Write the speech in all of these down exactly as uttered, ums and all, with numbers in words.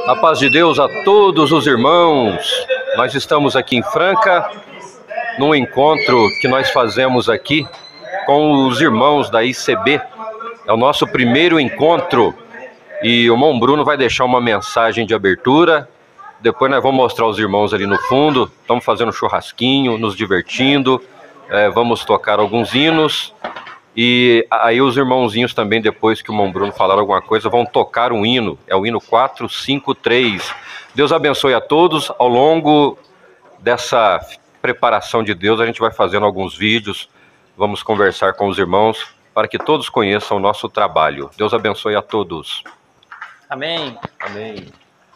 A paz de Deus a todos os irmãos. Nós estamos aqui em Franca, num encontro que nós fazemos aqui com os irmãos da I C B. É o nosso primeiro encontro e o irmão Bruno vai deixar uma mensagem de abertura. Depois nós vamos mostrar os irmãos ali no fundo. Estamos fazendo churrasquinho, nos divertindo. É, vamos tocar alguns hinos. E aí os irmãozinhos também, depois que o irmão Bruno falar alguma coisa, vão tocar um hino. É o hino quatro cinco três. Deus abençoe a todos. Ao longo dessa preparação de Deus, a gente vai fazendo alguns vídeos. Vamos conversar com os irmãos para que todos conheçam o nosso trabalho. Deus abençoe a todos. Amém. Amém.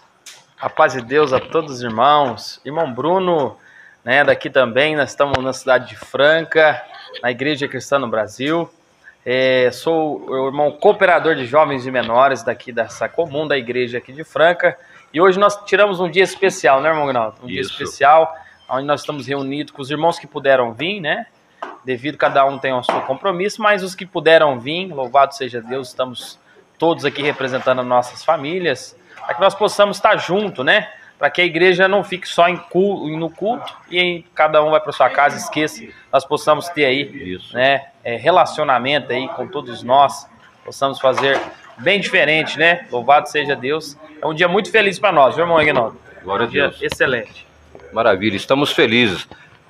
A paz de Deus a todos os irmãos. Irmão Bruno, né, daqui também, nós estamos na cidade de Franca, na Igreja Cristã no Brasil. É, sou o irmão cooperador de jovens e menores daqui dessa comum da igreja aqui de Franca. E hoje nós tiramos um dia especial, né, irmão Gnaldo? Um Isso. dia especial, onde nós estamos reunidos com os irmãos que puderam vir, né? Devido cada um tem o seu compromisso, mas os que puderam vir, louvado seja Deus, estamos todos aqui representando as nossas famílias, para que nós possamos estar juntos, né? Para que a igreja não fique só em culto, no culto e aí cada um vai para sua casa, esqueça. Nós possamos ter aí, Isso. né, é, relacionamento aí com todos nós, possamos fazer bem diferente, né? Louvado seja Deus. É um dia muito feliz para nós, viu, irmão Aguinaldo? Glória a Um dia Deus. excelente. Maravilha, estamos felizes.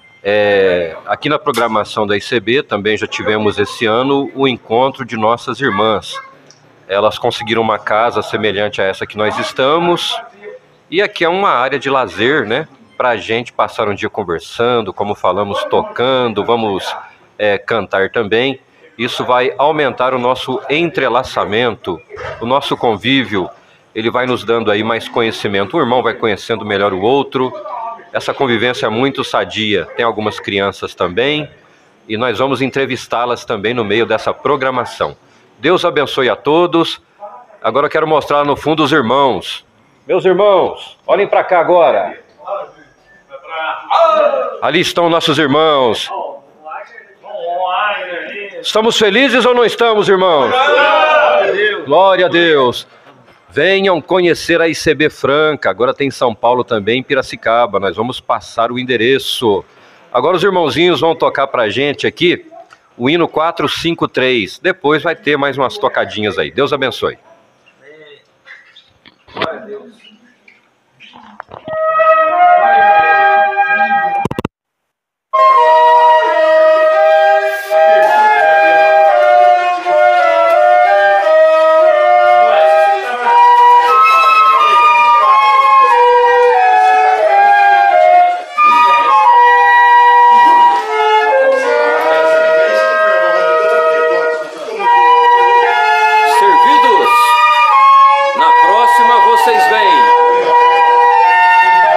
É, aqui na programação da I C B também já tivemos esse ano o encontro de nossas irmãs. Elas conseguiram uma casa semelhante a essa que nós estamos. E aqui é uma área de lazer, né? Para a gente passar um dia conversando, como falamos, tocando, vamos é, cantar também. Isso vai aumentar o nosso entrelaçamento, o nosso convívio. Ele vai nos dando aí mais conhecimento. Um irmão vai conhecendo melhor o outro. Essa convivência é muito sadia. Tem algumas crianças também. E nós vamos entrevistá-las também no meio dessa programação. Deus abençoe a todos. Agora eu quero mostrar no fundo os irmãos. Meus irmãos, olhem para cá agora. Ali estão nossos irmãos. Estamos felizes ou não estamos, irmãos? Glória a Deus. Venham conhecer a I C B Franca. Agora tem São Paulo também, em Piracicaba. Nós vamos passar o endereço. Agora os irmãozinhos vão tocar para a gente aqui o hino quatro cinco três. Depois vai ter mais umas tocadinhas aí. Deus abençoe. Glória a Deus. Servidos, na próxima vocês vêm.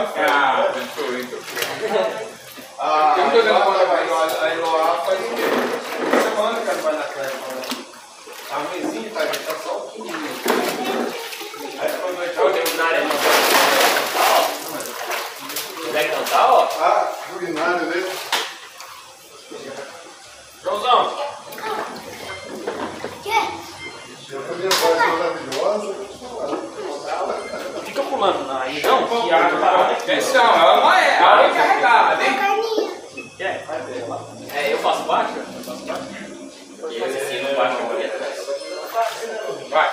Ah, entrou, entrou. Ah, eu não tô dando conta, mas a Eloá faz um mês. Você falando que ela vai na Atlético, a mesinha tá aqui, tá só um pouquinho. Aí quando eu tô dentro na área, não tá, ó. Ah, urinário dele. Joãozão. Eu tô minha voz maravilhosa. Fica pulando aí, não? Que a água tá. Atenção, ela não é. A água é carregada, hein? Quer? Vai ver lá. É, eu faço baixo? Eu faço baixo. E eles ensinam baixo ali atrás. Vai.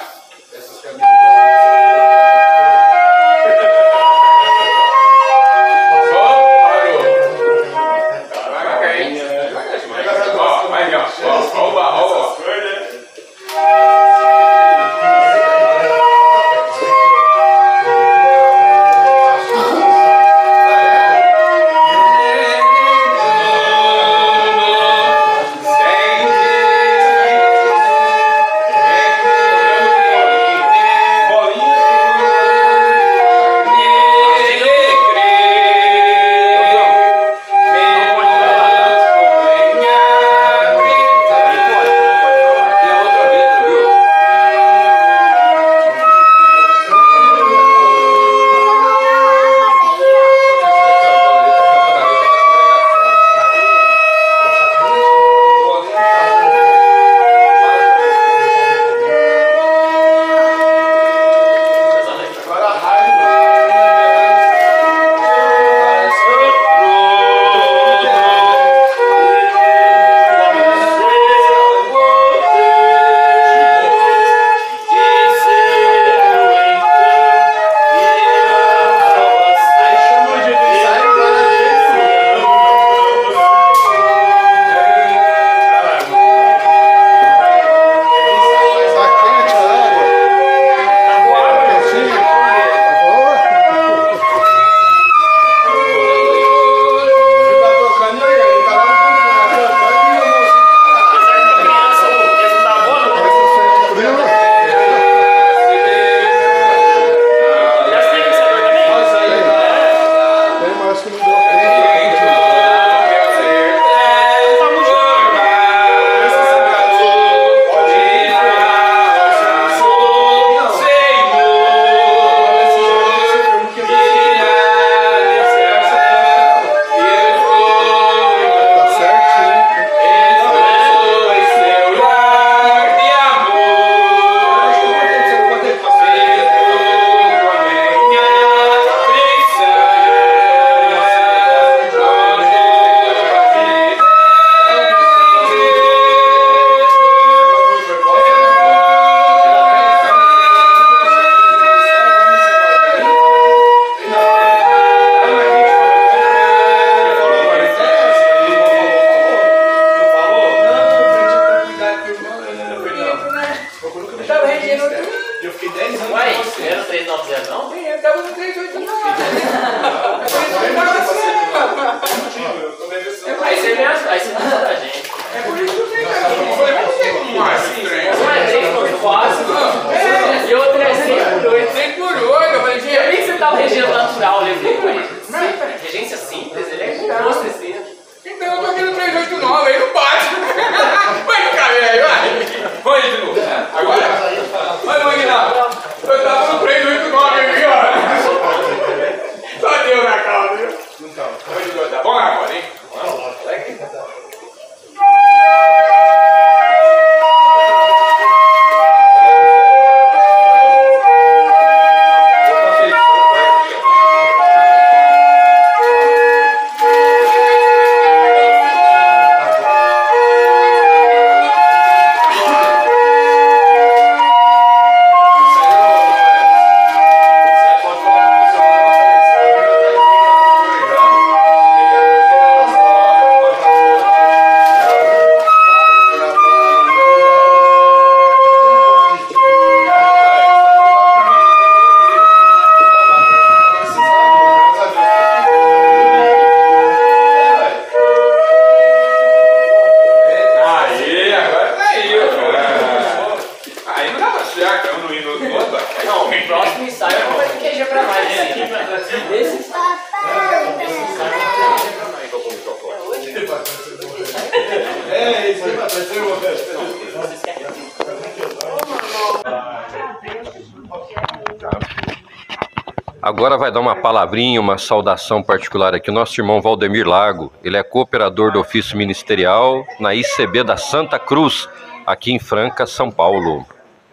Agora vai dar uma palavrinha, uma saudação particular aqui, o nosso irmão Valdemir Lago. Ele é cooperador do ofício ministerial na I C B da Santa Cruz, aqui em Franca, São Paulo.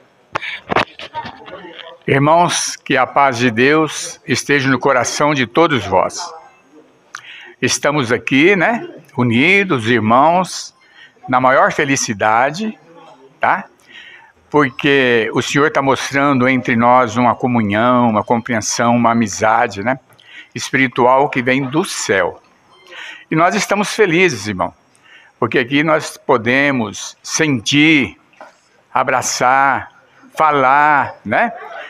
Irmãos, que a paz de Deus esteja no coração de todos vós. Estamos aqui, né, unidos, irmãos, na maior felicidade, tá? Porque o Senhor está mostrando entre nós uma comunhão, uma compreensão, uma amizade, né, espiritual que vem do céu. E nós estamos felizes, irmão, porque aqui nós podemos sentir, abraçar, falar, né,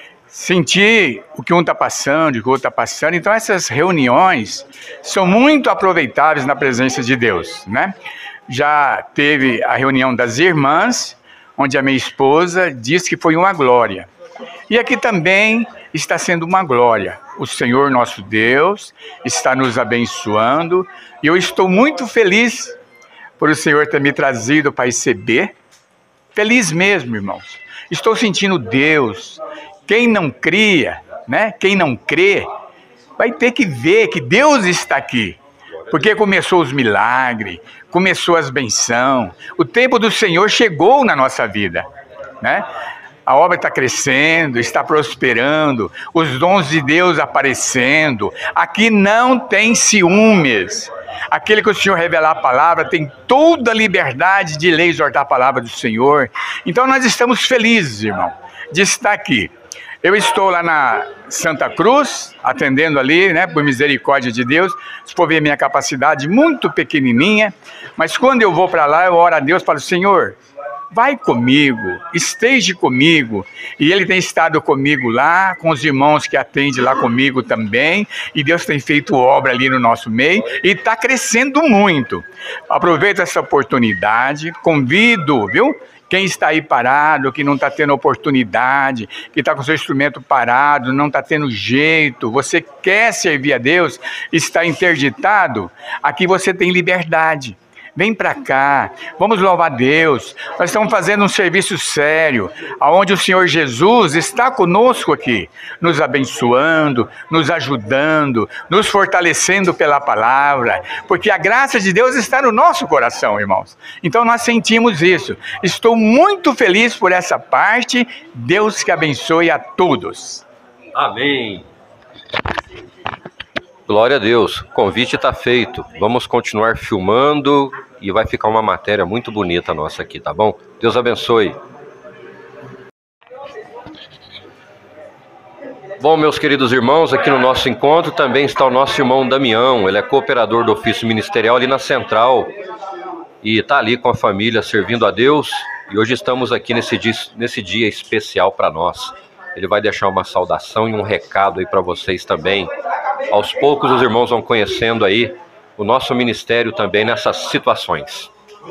sentir o que um está passando, o que o outro está passando. Então essas reuniões são muito aproveitáveis na presença de Deus, né? Já teve a reunião das irmãs, onde a minha esposa disse que foi uma glória. E aqui também está sendo uma glória. O Senhor nosso Deus está nos abençoando. E eu estou muito feliz por o Senhor ter me trazido para I C B. Feliz mesmo, irmãos. Estou sentindo Deus. Quem não cria, né? Quem não crê, vai ter que ver que Deus está aqui. Porque começou os milagres, começou as bençãos, o tempo do Senhor chegou na nossa vida, né? A obra está crescendo, está prosperando, os dons de Deus aparecendo. Aqui não tem ciúmes. Aquele que o Senhor revelar a palavra tem toda a liberdade de ler e exortar a palavra do Senhor. Então nós estamos felizes, irmão, de estar aqui. Eu estou lá na Santa Cruz, atendendo ali, né, por misericórdia de Deus. Se for ver minha capacidade, muito pequenininha, mas quando eu vou para lá, eu oro a Deus e falo, Senhor, vai comigo, esteja comigo. E Ele tem estado comigo lá, com os irmãos que atendem lá comigo também, e Deus tem feito obra ali no nosso meio, e está crescendo muito. Aproveito essa oportunidade, convido, viu? Quem está aí parado, que não está tendo oportunidade, que está com seu instrumento parado, não está tendo jeito, você quer servir a Deus, está interditado, aqui você tem liberdade. Vem para cá, vamos louvar Deus. Nós estamos fazendo um serviço sério, onde o Senhor Jesus está conosco aqui, nos abençoando, nos ajudando, nos fortalecendo pela palavra, porque a graça de Deus está no nosso coração, irmãos. Então nós sentimos isso. Estou muito feliz por essa parte. Deus que abençoe a todos. Amém. Glória a Deus, o convite está feito. Vamos continuar filmando e vai ficar uma matéria muito bonita nossa aqui, tá bom? Deus abençoe. Bom, meus queridos irmãos, aqui no nosso encontro também está o nosso irmão Damião. Ele é cooperador do ofício ministerial ali na Central e está ali com a família servindo a Deus. E hoje estamos aqui nesse dia, nesse dia especial para nós. Ele vai deixar uma saudação e um recado aí para vocês também. Aos poucos os irmãos vão conhecendo aí o nosso ministério também nessas situações.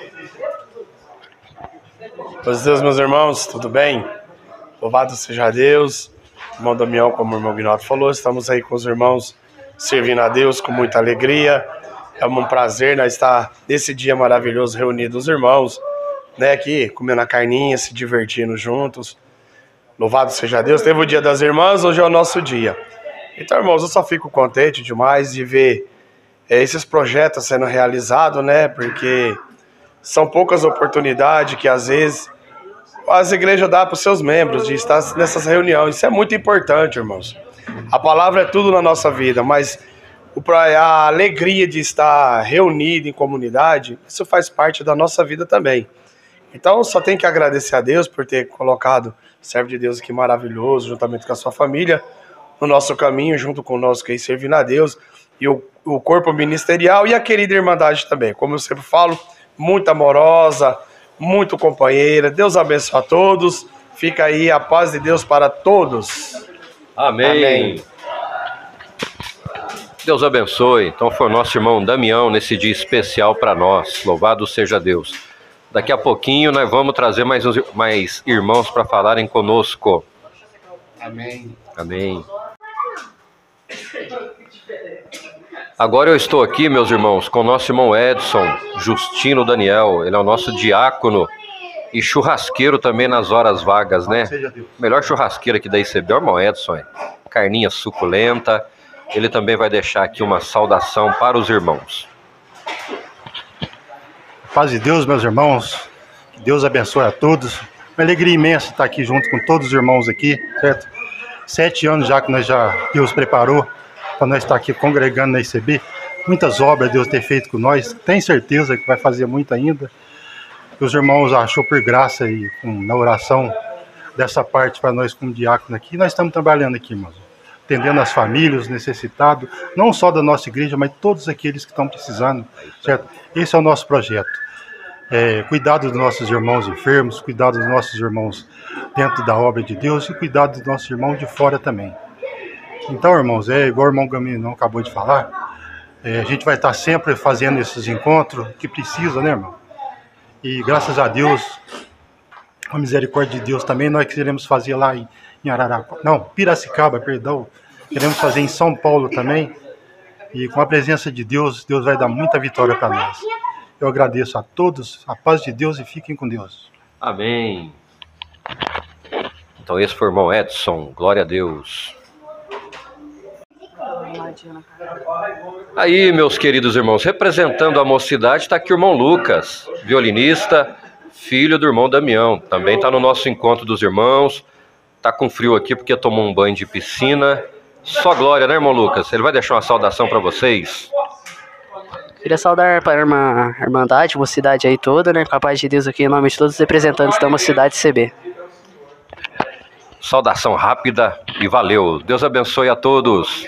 Pois Deus, meus irmãos, tudo bem? Louvado seja Deus. Irmão Damião, como o irmão Guinaldo falou, estamos aí com os irmãos servindo a Deus com muita alegria. É um prazer nós estar nesse dia maravilhoso reunidos os irmãos, né, aqui comendo a carninha, se divertindo juntos. Louvado seja Deus. Teve o dia das irmãs, hoje é o nosso dia. Então, irmãos, eu só fico contente demais de ver é, esses projetos sendo realizados, né? Porque são poucas oportunidades que, às vezes, as igrejas dão para os seus membros de estar nessas reuniões. Isso é muito importante, irmãos. A palavra é tudo na nossa vida, mas a alegria de estar reunido em comunidade, isso faz parte da nossa vida também. Então, só tenho que agradecer a Deus por ter colocado o servo de Deus aqui maravilhoso, juntamente com a sua família, no nosso caminho, junto conosco aí, servindo a Deus, e o, o corpo ministerial e a querida Irmandade também. Como eu sempre falo, muito amorosa, muito companheira. Deus abençoe a todos. Fica aí a paz de Deus para todos. Amém. Amém. Deus abençoe. Então foi o nosso irmão Damião nesse dia especial para nós. Louvado seja Deus. Daqui a pouquinho nós vamos trazer mais, uns, mais irmãos para falarem conosco. Amém. Amém. Agora eu estou aqui, meus irmãos, com o nosso irmão Edson Justino Daniel. Ele é o nosso diácono E churrasqueiro também nas horas vagas, né? Seja Deus. Melhor churrasqueiro aqui da I C B é o irmão Edson. Hein? Carninha suculenta. Ele também vai deixar aqui uma saudação para os irmãos. Paz de Deus, meus irmãos. Que Deus abençoe a todos. Uma alegria imensa estar aqui junto com todos os irmãos aqui, certo? Sete anos já que nós já Deus preparou para nós estar aqui congregando na I C B. Muitas obras Deus tem feito com nós. Tenho certeza que vai fazer muito ainda. Os irmãos achou por graça e com, na oração dessa parte para nós como diácono aqui. Nós estamos trabalhando aqui, irmãos. Atendendo as famílias, os necessitados, não só da nossa igreja, mas todos aqueles que estão precisando, certo? Esse é o nosso projeto. É, cuidado dos nossos irmãos enfermos, cuidado dos nossos irmãos dentro da obra de Deus e cuidado dos nossos irmãos de fora também. Então, irmãos, é igual o irmão Gaminão acabou de falar, é, a gente vai estar sempre fazendo esses encontros que precisa, né, irmão? E graças a Deus, com a misericórdia de Deus também, nós queremos fazer lá em, em Araraquara, não, Piracicaba, perdão, queremos fazer em São Paulo também, e com a presença de Deus, Deus vai dar muita vitória para nós. Eu agradeço a todos, a paz de Deus e fiquem com Deus. Amém. Então esse foi o irmão Edson, glória a Deus. Aí, meus queridos irmãos, representando a mocidade, está aqui o irmão Lucas, violinista, filho do irmão Damião. Também está no nosso encontro dos irmãos. Está com frio aqui porque tomou um banho de piscina. Só glória, né, irmão Lucas? Ele vai deixar uma saudação para vocês. Queria saudar para a irmã, a Irmandade, mocidade aí toda, né? Com a paz de Deus aqui, em nome de todos os representantes da mocidade C B. Saudação rápida e valeu. Deus abençoe a todos.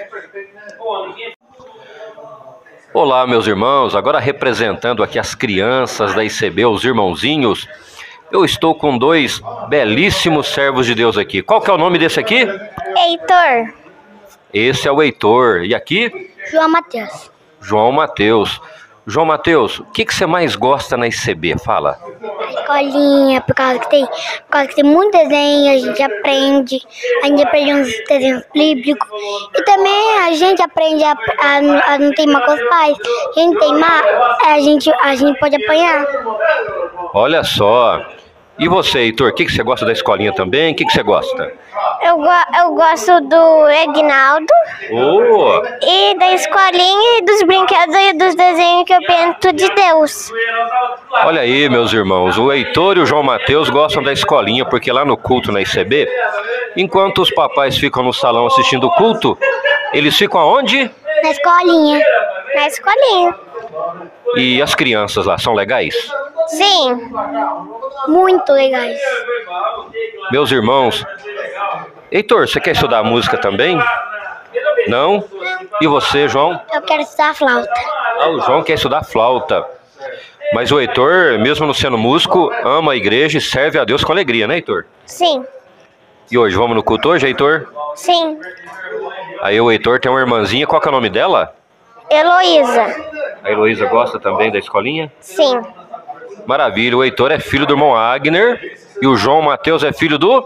Olá, meus irmãos. Agora representando aqui as crianças da I C B, os irmãozinhos, eu estou com dois belíssimos servos de Deus aqui. Qual que é o nome desse aqui? Heitor. Esse é o Heitor. E aqui? João Mateus. João Mateus. João Mateus, o que, que você mais gosta na I C B? Fala. A escolinha, por causa que tem, por causa que tem muito desenho, a gente aprende, a gente aprende uns desenhos bíblicos. E também a gente aprende a, a, a não teimar com os pais. A gente teimar, a gente, a gente pode apanhar. Olha só. E você, Heitor, o que, que você gosta da escolinha também? O que, que você gosta? Eu, go eu gosto do Egnaldo. Oh. E da escolinha e dos brinquedos e dos desenhos que eu pinto de Deus. Olha aí, meus irmãos, o Heitor e o João Mateus gostam da escolinha, porque lá no culto na I C B, enquanto os papais ficam no salão assistindo o culto, eles ficam aonde? Na escolinha. Na escolinha. E as crianças lá, são legais? Sim, muito legais. Meus irmãos, Heitor, você quer estudar música também? Não? E você, João? Eu quero estudar flauta. Ah, o João quer estudar flauta. Mas o Heitor, mesmo não sendo músico, ama a igreja e serve a Deus com alegria, né, Heitor? Sim. E hoje, vamos no culto hoje, Heitor? Sim. Aí o Heitor tem uma irmãzinha, qual que é o nome dela? Heloísa. A Heloísa gosta também da escolinha? Sim. Maravilha, o Heitor é filho do irmão Agner e o João Mateus é filho do?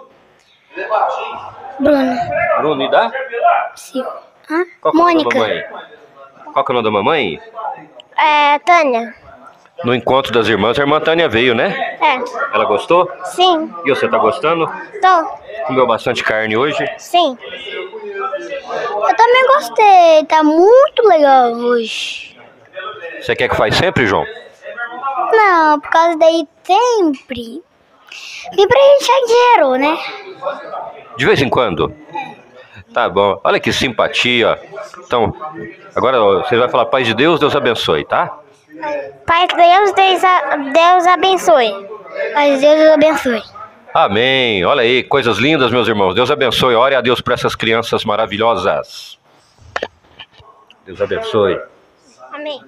Bruno. Bruno, e da? Sim. Hã? Qual que é o nome da Mônica. mamãe? Qual que é o nome da mamãe? É, Tânia. No encontro das irmãs, a irmã Tânia veio, né? É. Ela gostou? Sim. E você tá gostando? Tô. Comeu bastante carne hoje? Sim. Eu também gostei. Tá muito legal hoje. Você quer que faz sempre, João? Não, por causa daí sempre. E pra gente é dinheiro, né? De vez em quando? Tá bom. Olha que simpatia. Então, agora você vai falar paz de Deus, Deus abençoe, tá? Pai de Deus, Deus, a- Deus abençoe. Pai de Deus, Deus abençoe. Amém. Olha aí, coisas lindas, meus irmãos. Deus abençoe. Ore a Deus por essas crianças maravilhosas. Deus abençoe. Amém.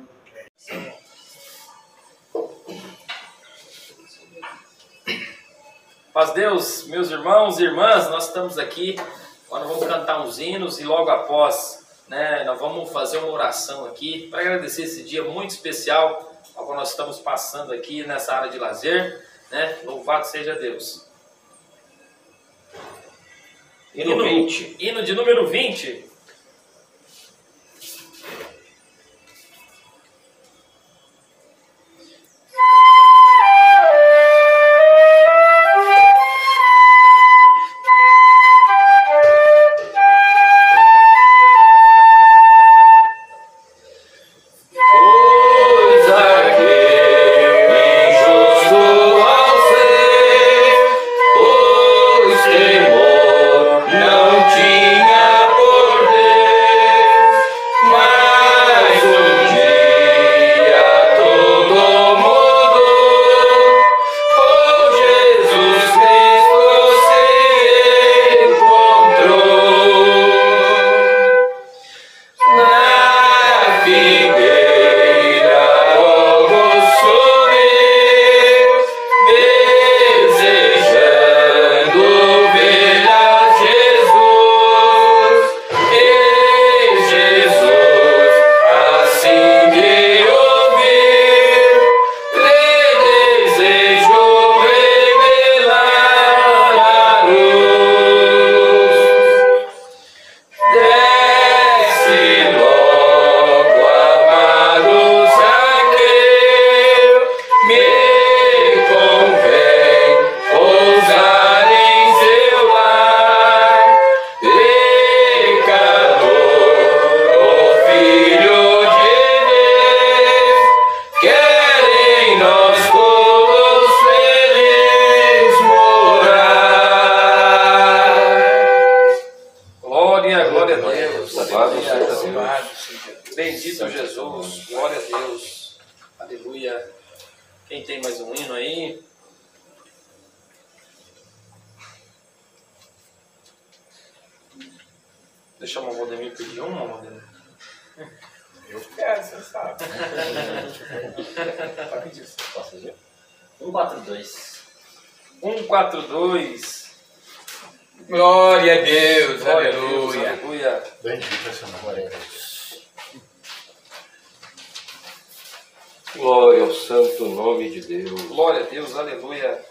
Paz Deus, meus irmãos e irmãs, nós estamos aqui, agora vamos cantar uns hinos e logo após, né, nós vamos fazer uma oração aqui para agradecer esse dia muito especial ao qual nós estamos passando aqui nessa área de lazer, né? Louvado seja Deus. Hino vinte. Hino de número vinte. Glória a Deus. Louvado seja Deus. Bendito Jesus. Glória a Deus. Aleluia. Quem tem mais um hino aí? Deixa o Valdemir pedir uma, Valdemir. Eu quero, você sabe. Pode pedir. Posso fazer? um quatro dois. um quatro dois. Glória a Deus, Glória a aleluia. Deus, aleluia. Bendito esse nome. Glória ao santo nome de Deus. Glória a Deus, aleluia.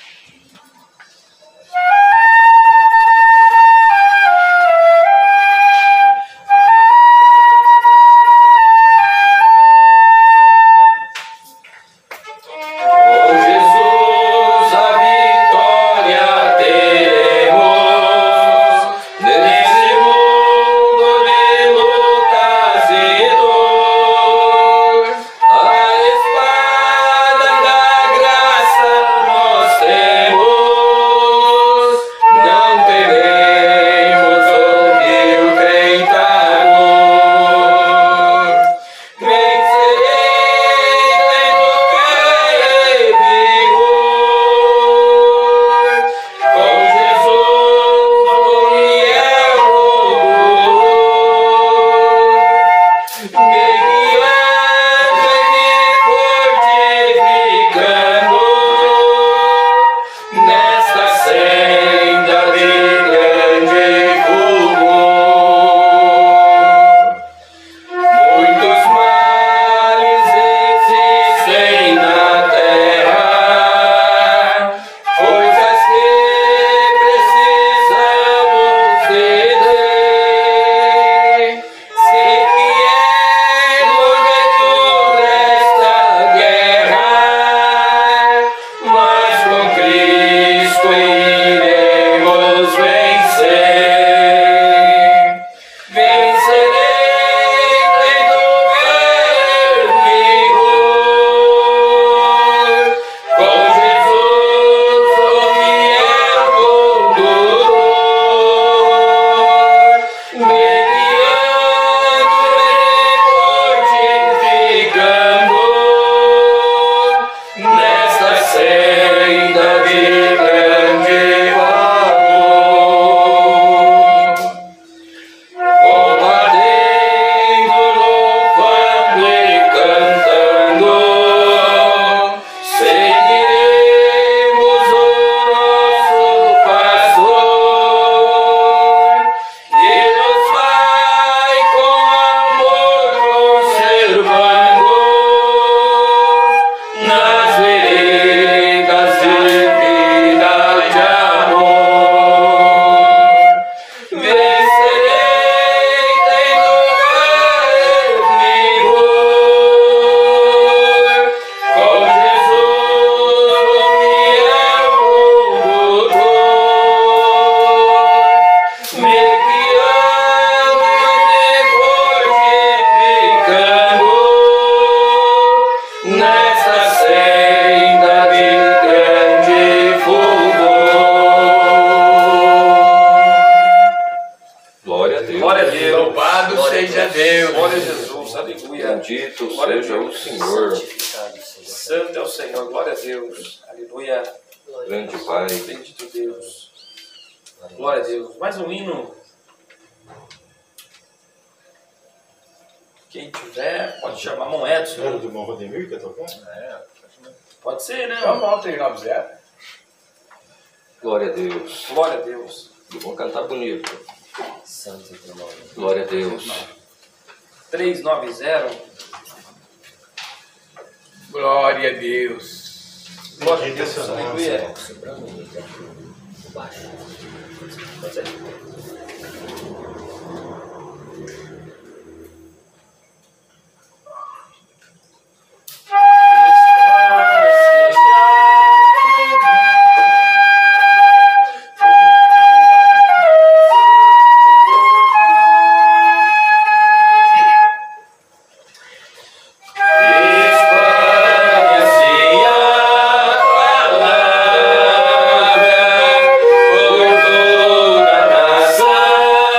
Bendito seja o Senhor. Santo é o Senhor, glória a Deus. Aleluia. Grande Pai. Bendito Deus. Glória a Deus. Mais um hino. Quem tiver, pode chamar Mão Edson. Era do irmão Valdemir que ia tocar? É. Pode ser, né? Vamos lá, três nove zero. Glória a Deus. Glória a Deus. Vamos cantar bonito. Santo teu nome. Glória a Deus. três nove zero. Glória a Deus. Glória a Deus. Aleluia. Baixo. Pode ser. Por toda a nação.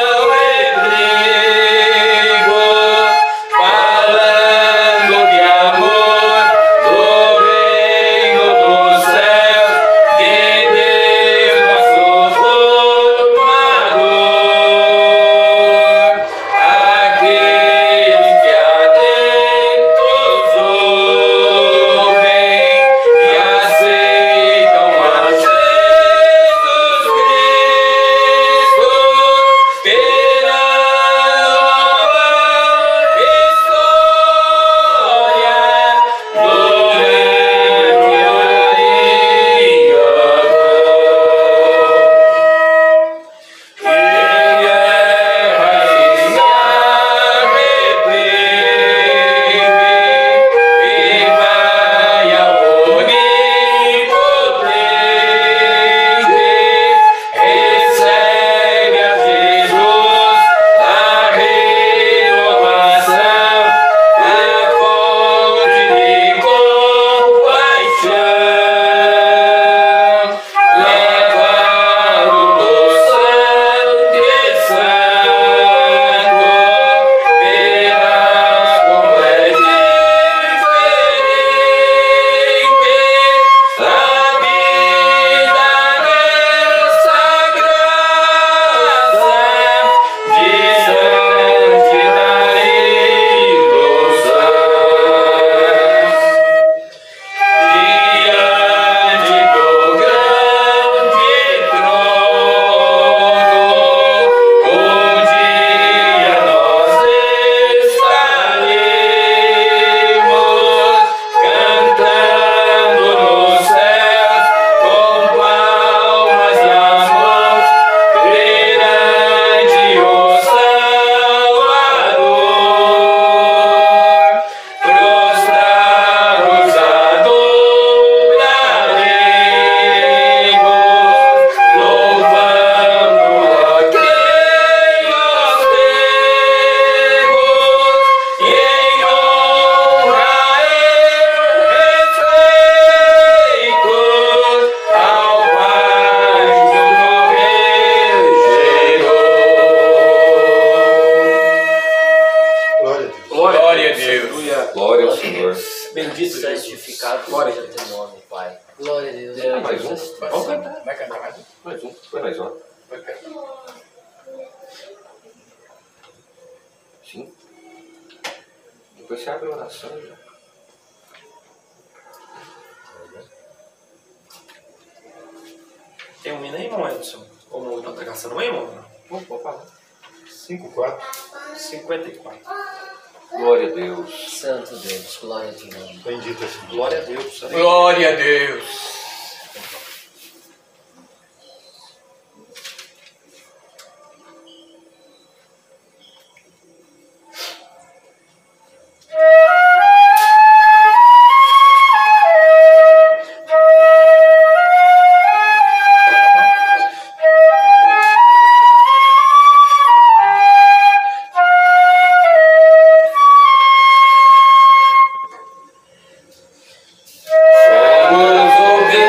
santificado seja teu nome, Pai. Glória a Deus. Grande Mais um. Deus. Vamos cantar. Vai cantar mais um? Mais um. Foi mais um. Vai cantar. Sim. Depois você abre a oração. Já. Tem um hino aí, irmão Edson? Ou não tá caçando um, irmão? Vamos, vamos falar. cinco, quatro. cinquenta e quatro. Glória a Deus. Santo Deus, glória a teu nome. Bendito esse dia. Glória a Deus. Glória a Deus. Somos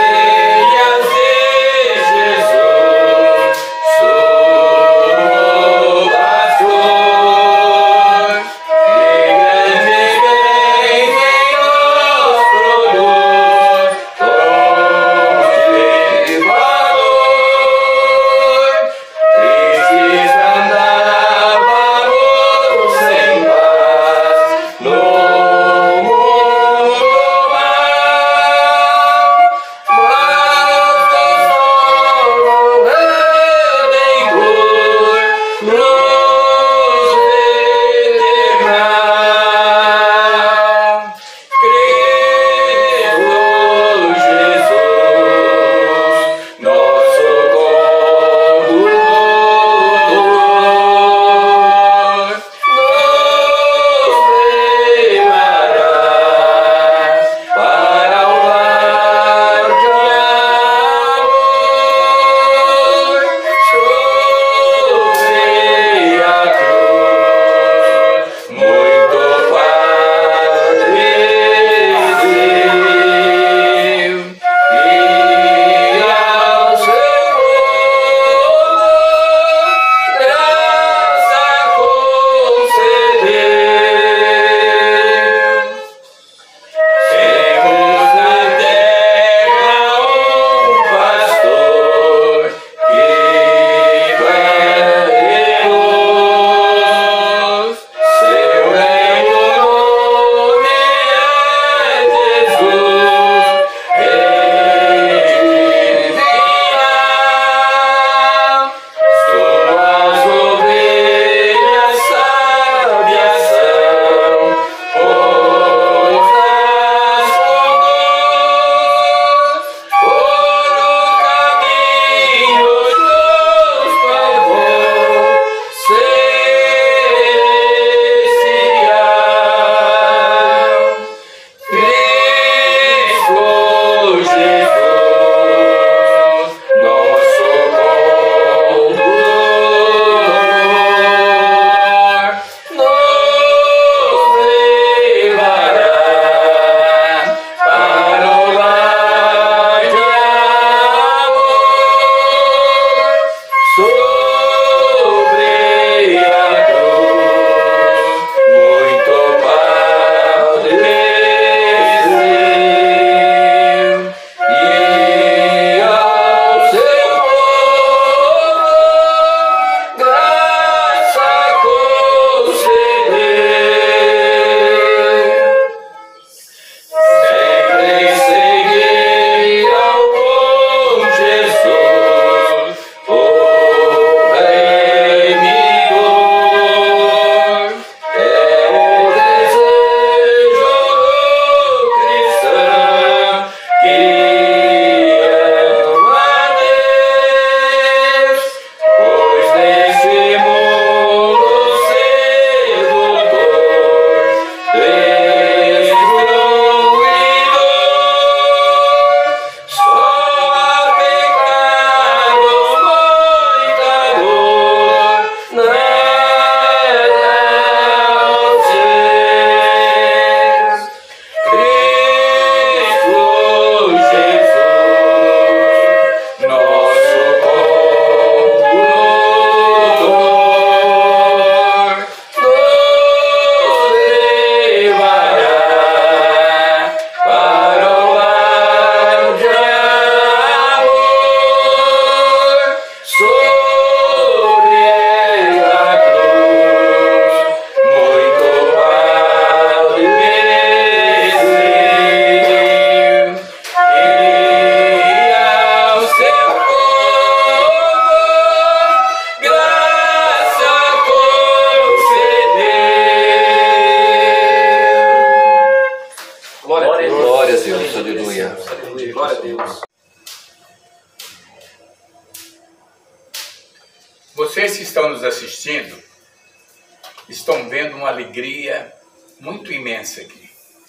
estão nos assistindo estão vendo uma alegria muito imensa aqui.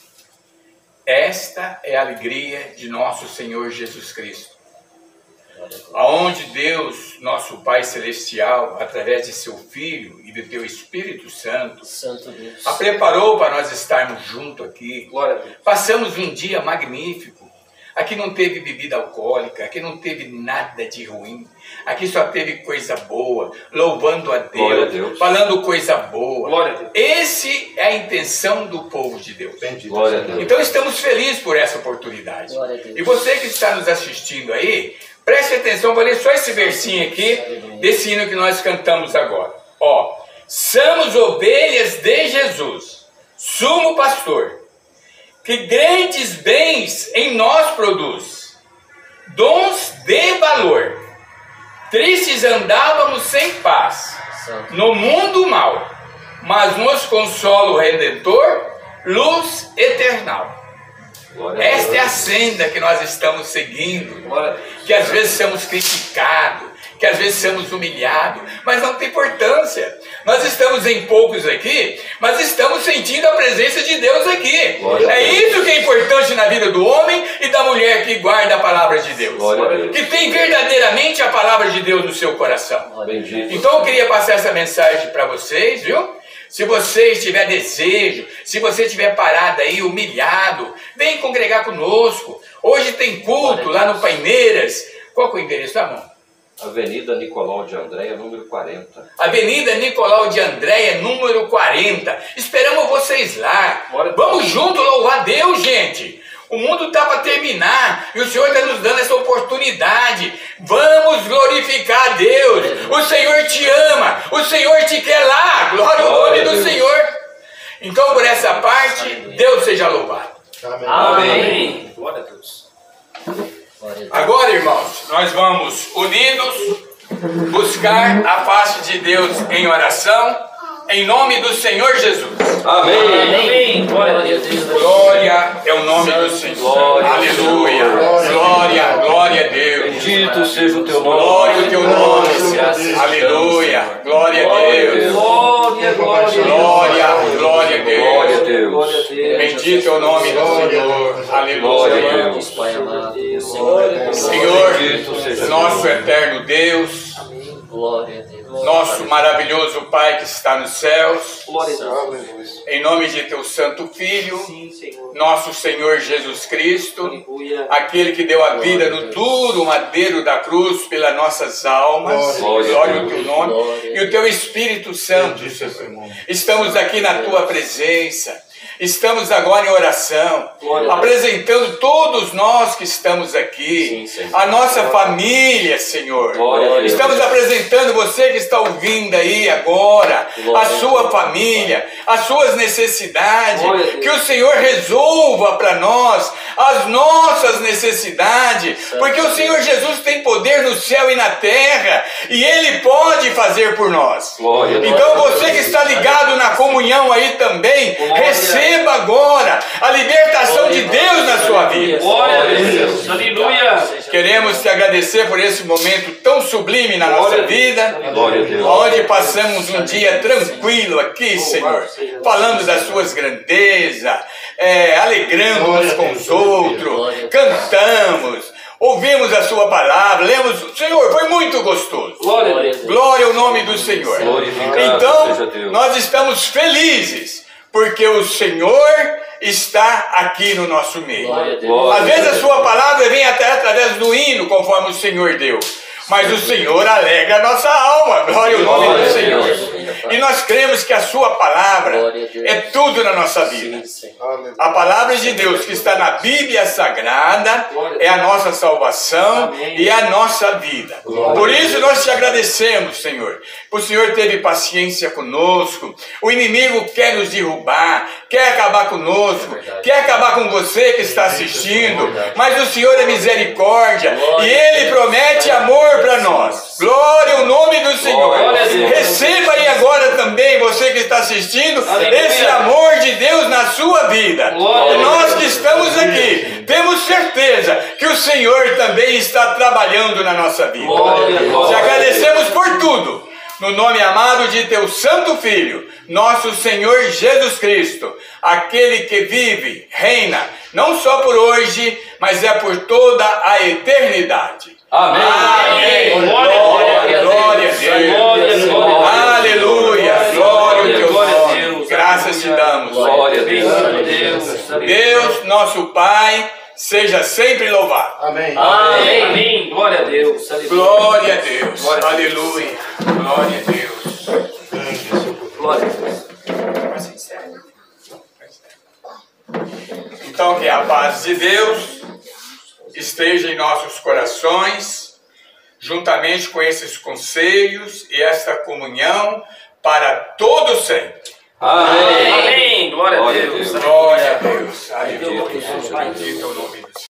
Esta é a alegria de nosso Senhor Jesus Cristo, aonde Deus, nosso Pai Celestial, através de seu Filho e do teu Espírito Santo, Santo Deus, a preparou para nós estarmos juntos aqui. glória a Deus. Passamos um dia magnífico. Aqui não teve bebida alcoólica, aqui não teve nada de ruim. Aqui só teve coisa boa, louvando a Deus, Glória a Deus. falando coisa boa. Glória a Deus. Esse é a intenção do povo de Deus. Glória a Deus. Então estamos felizes por essa oportunidade. Glória a Deus. E você que está nos assistindo aí, preste atenção, vou ler só esse versinho aqui, desse hino que nós cantamos agora. Ó, somos ovelhas de Jesus, sumo pastor, que grandes bens em nós produz, dons de valor. Tristes andávamos sem paz, no mundo mal, mas nos consola o Redentor, luz eternal. Esta é a senda que nós estamos seguindo, que às vezes somos criticados, que às vezes somos humilhados, mas não tem importância. Nós estamos em poucos aqui, mas estamos sentindo a presença de Deus aqui. É isso que é importante na vida do homem e da mulher que guarda a palavra de Deus, que tem verdadeiramente a palavra de Deus no seu coração. Então eu queria passar essa mensagem para vocês, viu? Se você tiver desejo, se você estiver parado aí, humilhado, vem congregar conosco. Hoje tem culto lá no Paineiras. Qual que é o endereço, amor? Avenida Nicolau de Andréia, número quarenta. Avenida Nicolau de Andréia, número quarenta. Esperamos vocês lá. Vamos junto louvar a Deus, gente. O mundo está para terminar e o Senhor está nos dando essa oportunidade. Vamos glorificar a Deus. O Senhor te ama, o Senhor te quer lá. Glória ao nome do Senhor. Então, por essa parte, Deus seja louvado. Amém. Amém. Glória a Deus. Agora, irmãos, nós vamos unidos buscar a face de Deus em oração, em nome do Senhor Jesus. Amém. Amém. Glória a Deus. Glória é o nome do Senhor. Glória. Aleluia. Glória, glória a Deus. Bendito seja o teu nome. Glória ao teu nome. Aleluia. Glória a Deus. Glória, glória, Glória, glória a Glória a Deus. Deus. Bendito é o nome do Senhor. Glória a Aleluia. Deus. Pai amado. Senhor, Bendito seja nosso eterno Deus, Glória a Deus. nosso maravilhoso Pai que está nos céus, Glória a Deus. em nome de teu Santo Filho, Sim, Senhor. nosso Senhor Jesus Cristo, Aleluia. aquele que deu a vida no duro madeiro da cruz pelas nossas almas, Glória. glória ao teu nome, e o teu Espírito Santo, Senhor. Estamos aqui na tua presença. Estamos agora em oração, apresentando todos nós que estamos aqui, Sim, a nossa família, Senhor. Glória a Deus. Estamos apresentando você que está ouvindo aí agora, Glória a sua família, as suas necessidades, Glória a Deus. que o Senhor resolva para nós as nossas necessidades, porque o Senhor Jesus tem poder no céu e na terra, e Ele pode fazer por nós. Glória a Deus. Então você que está ligado na comunhão aí também, Glória. receba agora a libertação de Deus na sua vida. Glória a Deus. Aleluia. Queremos te agradecer por esse momento tão sublime na nossa vida, Glória a Deus. onde passamos um dia tranquilo aqui, Senhor, falando das suas grandezas, é, alegrando-nos com os outros, cantamos, ouvimos a sua palavra, lemos, Senhor, foi muito gostoso. Glória a Deus. Glória ao nome do Senhor. Glorificado seja Então, Deus. nós estamos felizes, porque o Senhor está aqui no nosso meio. Glória a Deus. Glória Às vezes a sua palavra vem até através do hino, conforme o Senhor deu. Mas o Senhor alegra a nossa alma. Glória ao nome Glória do a Senhor. Deus. E nós cremos que a sua palavra Glória a Deus. é tudo na nossa vida. Sim, Senhor. A palavra de Deus que está na Bíblia Sagrada é a nossa salvação Amém. e a nossa vida. Por isso nós te agradecemos, Senhor. O Senhor teve paciência conosco. O inimigo quer nos derrubar, quer acabar conosco, quer acabar com você que está assistindo. Mas o Senhor é misericórdia e Ele promete amor para nós. Glória ao nome do Senhor. Glória a Deus. Receba aí agora também, você que está assistindo, Aleluia. esse amor de Deus na sua vida. Glória a E nós Deus. que estamos aqui, temos certeza que o Senhor também está trabalhando na nossa vida. Glória, glória. Te agradecemos por tudo, no nome amado de teu Santo Filho, nosso Senhor Jesus Cristo, aquele que vive, reina, não só por hoje, mas é por toda a eternidade. Amém. Amém. Glória, glória, glória a Deus. Aleluia. Glória ao teu nome. Graças te damos. Glória a Deus. Deus, nosso Pai, seja sempre louvado. Amém. Amém. Glória a Deus. Glória a Deus. Aleluia. Glória a Deus. Glória a Deus. Então, que a paz de Deus esteja em nossos corações, juntamente com esses conselhos e esta comunhão para todo sempre. Amém. Amém. Glória a Deus. Glória a Deus. Aleluia. Bendito é o nome